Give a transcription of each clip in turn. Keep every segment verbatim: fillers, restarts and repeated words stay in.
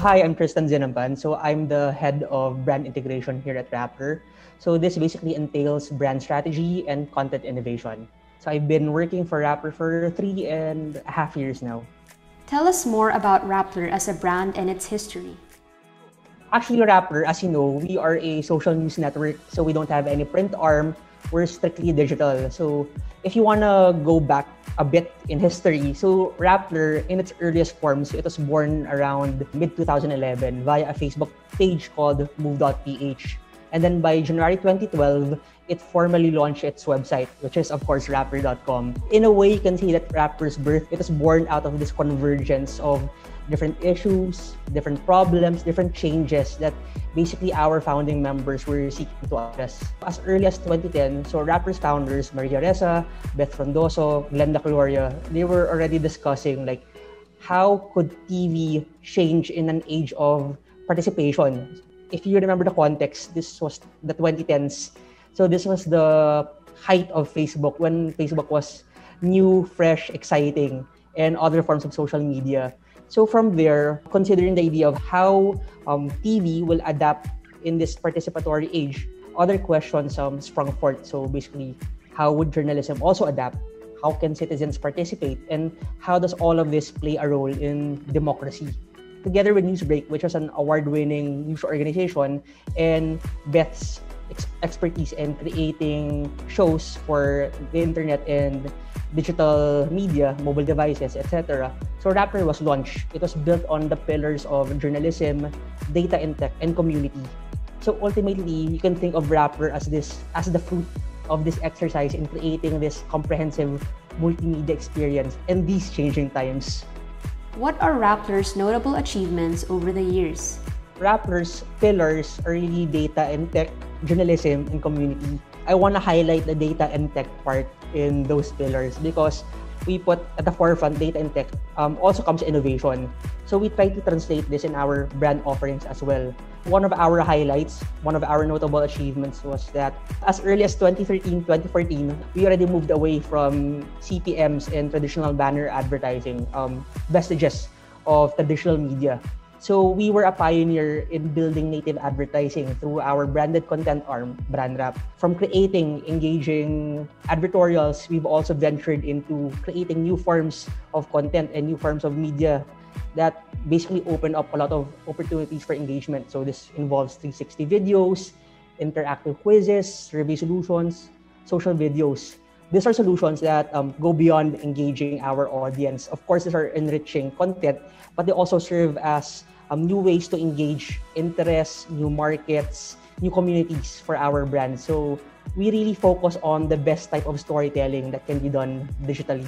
Hi, I'm Tristan Zinampan. So I'm the head of brand integration here at Rappler. So this basically entails brand strategy and content innovation. So I've been working for Rappler for three and a half years now. Tell us more about Rappler as a brand and its history. Actually, Rappler, as you know, we are a social news network, so we don't have any print arm. We're strictly digital. So if you want to go back a bit in history, so Rappler, in its earliest forms, it was born around mid twenty eleven via a Facebook page called move dot p h. And then by January twenty twelve, it formally launched its website, which is, of course, Rappler dot com. In a way, you can say that Rappler's birth, it was born out of this convergence of different issues, different problems, different changes that basically our founding members were seeking to address. As early as twenty ten, so Rappler's founders, Maria Ressa, Beth Frondoso, Glenda Gloria, they were already discussing like how could T V change in an age of participation. If you remember the context, this was the twenty tens. So this was the height of Facebook, when Facebook was new, fresh, exciting, and other forms of social media. So from there, considering the idea of how um, T V will adapt in this participatory age, other questions um, sprung forth. So basically, how would journalism also adapt? How can citizens participate? And how does all of this play a role in democracy? Together with Newsbreak, which was an award-winning news organization, and Beth's ex- expertise in creating shows for the internet and digital media, mobile devices, et cetera. So Rappler was launched. It was built on the pillars of journalism, data and tech, and community. So ultimately, you can think of Rappler as this as the fruit of this exercise in creating this comprehensive multimedia experience in these changing times. What are Rappler's notable achievements over the years? Rappler's pillars are really data and tech, journalism, and community. I want to highlight the data and tech part in those pillars because we put at the forefront data and tech. Um, also comes innovation. So we try to translate this in our brand offerings as well. One of our highlights, one of our notable achievements was that as early as twenty thirteen, twenty fourteen, we already moved away from C P Ms and traditional banner advertising, um, vestiges of traditional media. So we were a pioneer in building native advertising through our branded content arm, BrandWrap. From creating engaging advertorials, we've also ventured into creating new forms of content and new forms of media that basically open up a lot of opportunities for engagement. So this involves three sixty videos, interactive quizzes, review solutions, social videos. These are solutions that um, go beyond engaging our audience. Of course, these are enriching content, but they also serve as um, new ways to engage interests, new markets, new communities for our brand. So we really focus on the best type of storytelling that can be done digitally.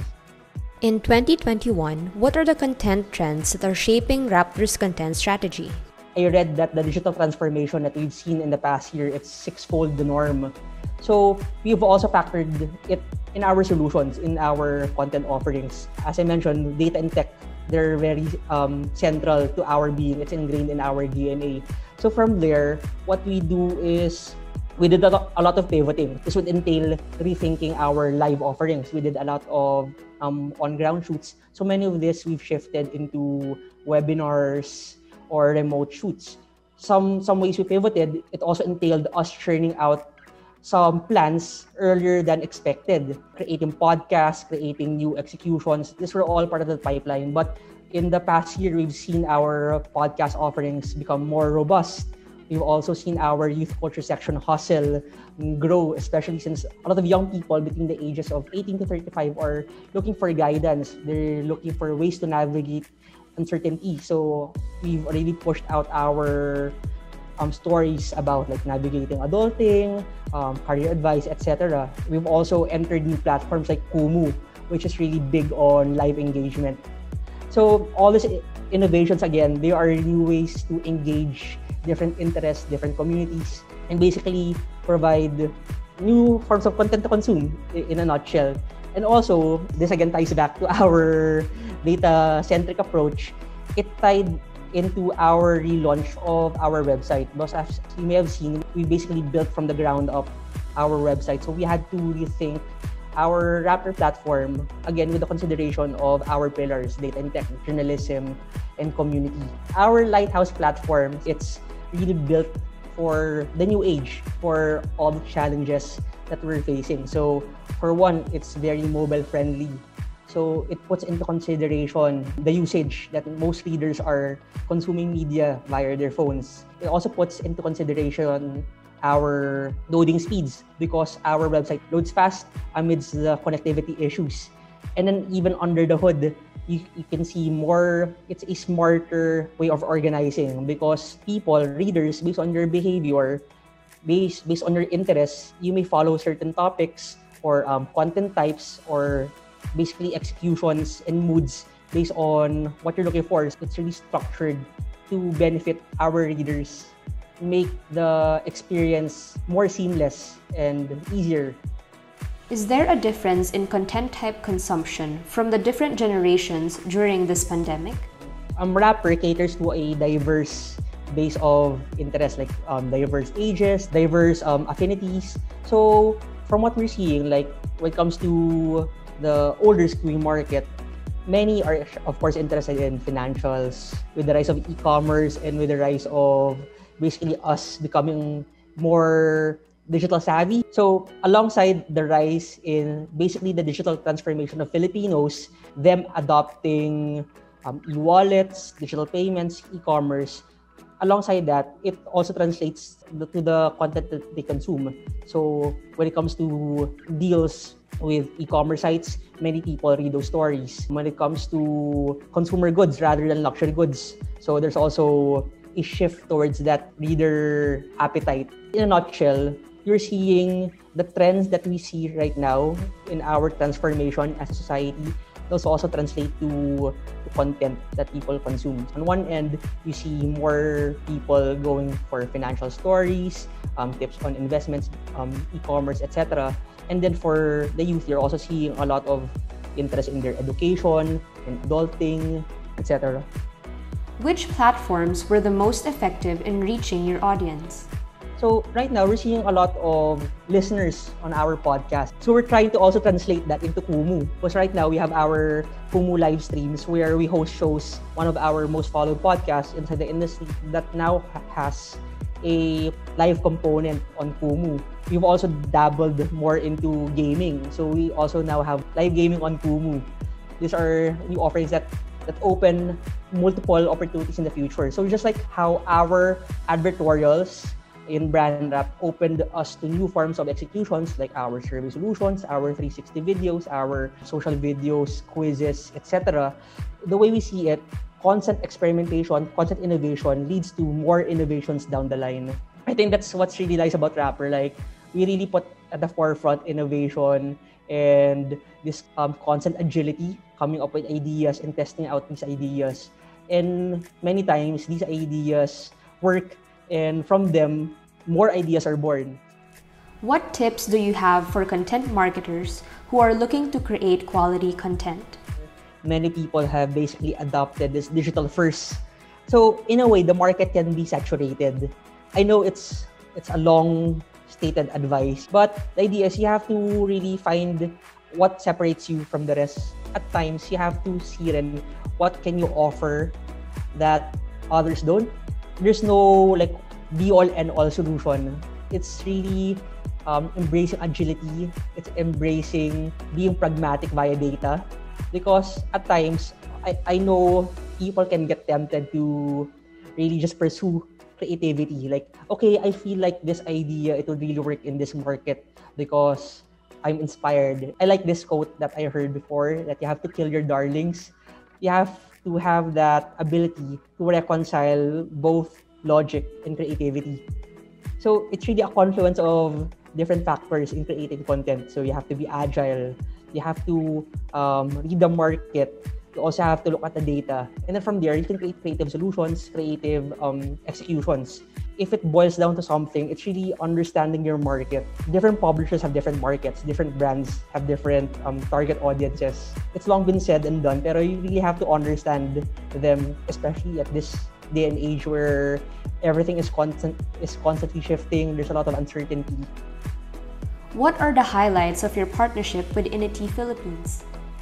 In twenty twenty-one, what are the content trends that are shaping Rappler's content strategy? I read that the digital transformation that we've seen in the past year, it's sixfold the norm. So we've also factored it in our solutions, in our content offerings. As I mentioned, data and tech, they're very um, central to our being. It's ingrained in our D N A. So from there, what we do is we did a lot, a lot of pivoting. This would entail rethinking our live offerings. We did a lot of um, on-ground shoots. So many of this we've shifted into webinars or remote shoots. Some some ways we pivoted, it also entailed us churning out some plans earlier than expected. Creating podcasts, creating new executions. These were all part of the pipeline. But in the past year, we've seen our podcast offerings become more robust. We've also seen our youth culture section hustle grow, especially since a lot of young people between the ages of eighteen to thirty-five are looking for guidance. They're looking for ways to navigate uncertainty. So we've already pushed out our um, stories about like navigating adulting, um, career advice, et cetera. We've also entered new platforms like Kumu, which is really big on live engagement. So all these innovations, again, they are new ways to engage different interests, different communities, and basically provide new forms of content to consume in a nutshell. And also, this again ties back to our data-centric approach. It tied into our relaunch of our website. Because as you may have seen, we basically built from the ground up our website. So we had to rethink our Raptor platform, again, with the consideration of our pillars, data and tech, journalism, and community. Our Lighthouse platform, it's really built for the new age, for all the challenges that we're facing. So for one, it's very mobile friendly. So it puts into consideration the usage that most readers are consuming media via their phones. It also puts into consideration our loading speeds because our website loads fast amidst the connectivity issues. And then even under the hood, you, you can see more, it's a smarter way of organizing because people, readers, based on their behavior, based, based on their interests, you may follow certain topics or um, content types or basically executions and moods based on what you're looking for. It's really structured to benefit our readers, make the experience more seamless and easier. Is there a difference in content type consumption from the different generations during this pandemic? Um, Rapper caters to a diverse base of interest, like um, diverse ages, diverse um, affinities. So from what we're seeing, like when it comes to the older schooling market, many are of course interested in financials. With the rise of e-commerce and with the rise of basically us becoming more digital savvy. So alongside the rise in basically the digital transformation of Filipinos, them adopting um, e-wallets, digital payments, e-commerce, alongside that, it also translates to the content that they consume. So when it comes to deals with e-commerce sites, many people read those stories. When it comes to consumer goods rather than luxury goods, so there's also a shift towards that reader appetite. In a nutshell, you're seeing the trends that we see right now in our transformation as a society. Those also translate to, to content that people consume. On one end, you see more people going for financial stories, um, tips on investments, um, e-commerce, et cetera. And then for the youth, you're also seeing a lot of interest in their education, in adulting, et cetera. Which platforms were the most effective in reaching your audience? So right now, we're seeing a lot of listeners on our podcast. So we're trying to also translate that into Kumu. Because right now, we have our Kumu live streams where we host shows, one of our most followed podcasts inside the industry that now has a live component on Kumu. We've also dabbled more into gaming. So we also now have live gaming on Kumu. These are new offerings that that open multiple opportunities in the future. So just like how our advertorials in BrandWrap opened us to new forms of executions like our survey solutions, our three sixty videos, our social videos, quizzes, et cetera. The way we see it, constant experimentation, constant innovation leads to more innovations down the line. I think that's what's really nice about Rapper. Like, we really put at the forefront innovation and this um, constant agility, coming up with ideas and testing out these ideas. And many times, these ideas work, and from them, more ideas are born. What tips do you have for content marketers who are looking to create quality content? Many people have basically adopted this digital first. So in a way, the market can be saturated. I know it's it's a long stated advice, but the idea is you have to really find what separates you from the rest. At times, you have to see then what can you offer that others don't. There's no like be all and all solution. It's really um, embracing agility. It's embracing being pragmatic via data. Because at times, I, I know people can get tempted to really just pursue creativity. Like, okay, I feel like this idea, it would really work in this market because I'm inspired. I like this quote that I heard before, that you have to kill your darlings. You have to have that ability to reconcile both logic and creativity. So it's really a confluence of different factors in creating content. So you have to be agile. You have to um, read the market. You also have to look at the data. And then from there, you can create creative solutions, creative um, executions. If it boils down to something, it's really understanding your market. Different publishers have different markets. Different brands have different um, target audiences. It's long been said and done, pero you really have to understand them, especially at this day and age where everything is constant is constantly shifting. There's a lot of uncertainty. What are the highlights of your partnership with Inity Philippines?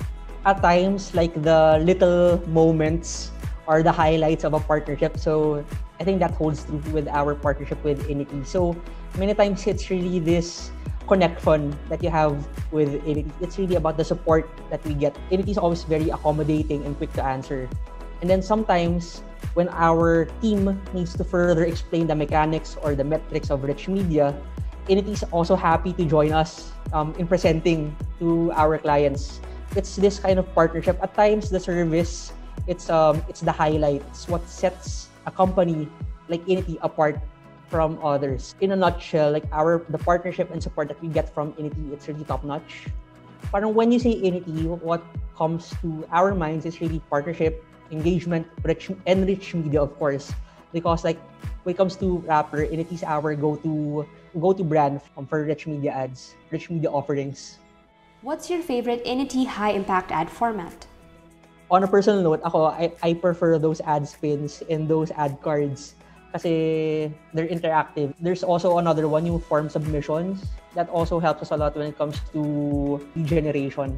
At times, like the little moments are the highlights of a partnership. So I think that holds true with our partnership with Inity. So many times it's really this connection that you have with Inity. It's really about the support that we get. Inity is always very accommodating and quick to answer. And then sometimes when our team needs to further explain the mechanics or the metrics of Rich Media, Inity is also happy to join us um, in presenting to our clients. It's this kind of partnership. At times, the service, it's um, it's the highlights, what sets a company like Inity apart from others. In a nutshell, like our the partnership and support that we get from Inity, it's really top notch. Parang when you say Inity, what comes to our minds is really partnership, engagement, rich, and Rich Media, of course, because like when it comes to Rapper, Inity is our go-to go-to brand for Rich Media ads, Rich Media offerings. What's your favorite Inity high-impact ad format? On a personal note, ako, I, I prefer those ad spins and those ad cards kasi they're interactive. There's also another one, yung form submissions. That also helps us a lot when it comes to lead generation.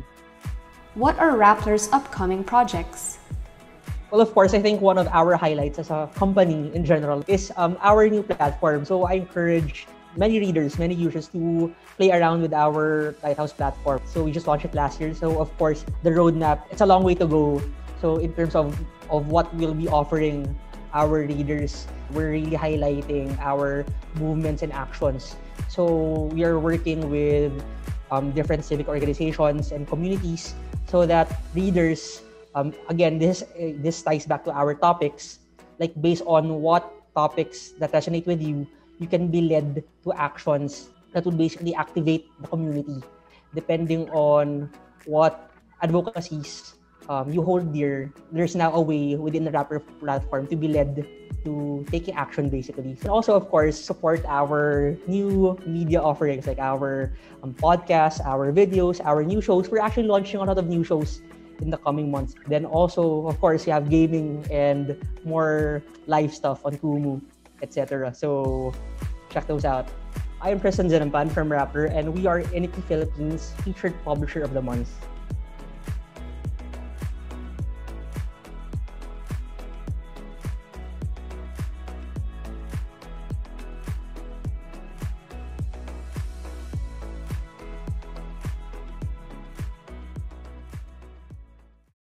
What are Rappler's upcoming projects? Well, of course, I think one of our highlights as a company in general is um, our new platform. So I encourage many readers, many users to play around with our Lighthouse platform. So we just launched it last year. So of course, the roadmap, it's a long way to go. So in terms of, of what we'll be offering our readers, we're really highlighting our movements and actions. So we are working with um, different civic organizations and communities so that readers, um, again, this, this ties back to our topics, like based on what topics that resonate with you, you can be led to actions that would basically activate the community depending on what advocacies um, you hold dear. There's now a way within the Rapper platform to be led to taking action basically. And also, of course, support our new media offerings like our um, podcasts, our videos, our new shows. We're actually launching a lot of new shows in the coming months. Then also, of course, you have gaming and more live stuff on Kumu, et cetera. So check those out. I am Tristan Zenampan from Rapper, and we are Inity Philippines Featured Publisher of the Month.